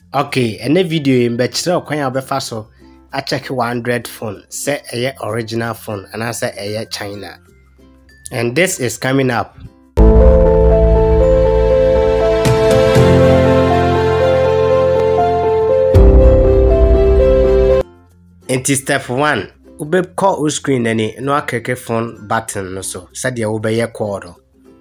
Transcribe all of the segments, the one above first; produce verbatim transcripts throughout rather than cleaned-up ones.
Okay, and the video in bachelor kwan obefa so I check one hundred phone, say a original phone and I say a China. And this is coming up. Into step one, ube call u screen any no akeke phone button no so said ya ube ye call.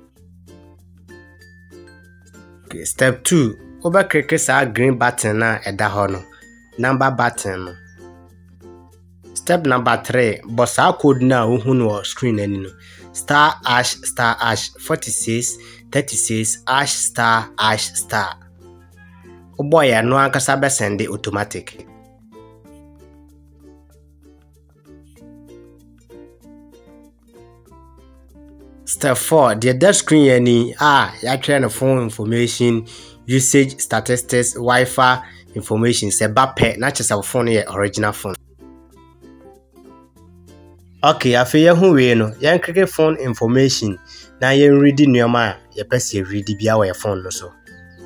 Okay, step two, ube click sa green button na eda ho no, number button no. Step number three, bossa code na uhu no screen any no. Star ash star ash forty-six thirty-six ash star ash star. O boy ya no ankasa be send it automatic. Step four, the other screen any ah ya try the phone information, usage statistics, Wi-Fi information say bape na chese phone ye original phone. Okay, afi ye hu we no, yan click phone information na ye read nneoma ye pese read bia we phone no so.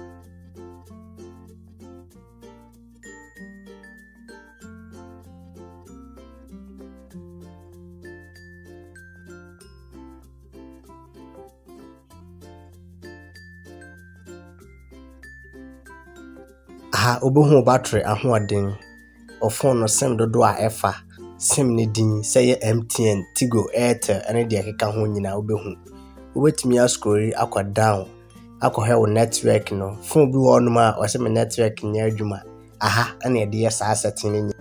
Ha obohu battery ahoden of phone no sim dodo a efa sim ne din say M T N, Tigo, Airtel ene de akeka ho nyina obohu obetimi a scroll akwa down akwa he wo network no phone bi wo no ma o se me network nya adwuma aha ene de yes asset ni.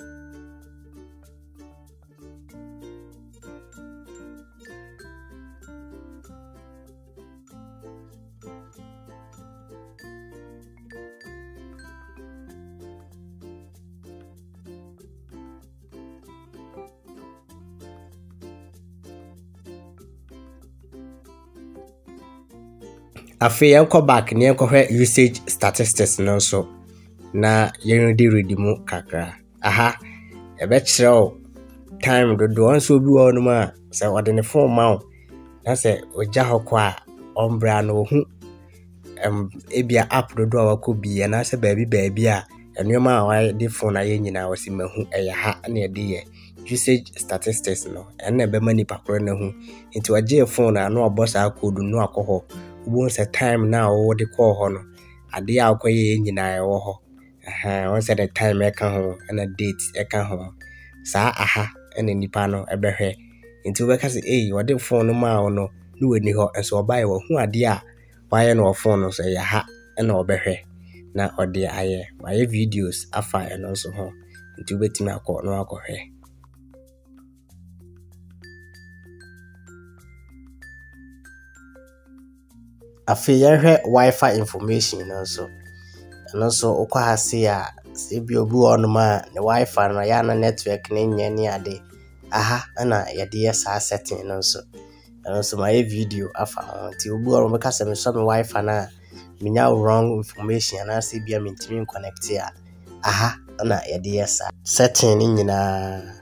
Afi yanko back ni yanko hwe usage statistics no so na yen di ready mu kakra aha e be kire time dodo onso bi wo no ma se ode ne phone ma na se oja hokwa ombra no hu em ebia app dodo a wako bi na se baabi baabi a enema a wa di phone na yen nyina wasi mahu eya ha na e de ye usage statistics no ene be mani pakro na hu nti waje phone na no obosa code no akoho once a time now what they call hono ade akwaye nyina e wo ho aha once the time e kan ho and a date e kan ho sa aha ene nipa no e behwe nti we ka say eh what the phone ma no no weni ho enso obaye wo hu ade a waye no phone no so ya ha ene obehwe na ode aye waye videos afa e no so ho nti betimi akọ no akọhwe. Afi yehwe Wi-Fi information also and also okwa hase a se bi obi wonu ma ne Wi-Fi no ya na network ne nya ne ade aha na ye de yes setting no so and also my video afa ti obi wonu ka se me so me Wi-Fi na me nya wrong information na se bia me ntimi connect ya aha na ye de yes setting ni nyina.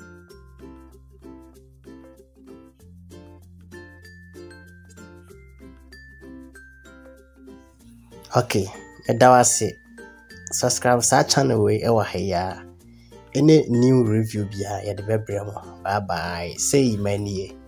Okay, edawase subscribe sa channel we ewa haya any new review bia ya de bebre mo. Bye bye, say many.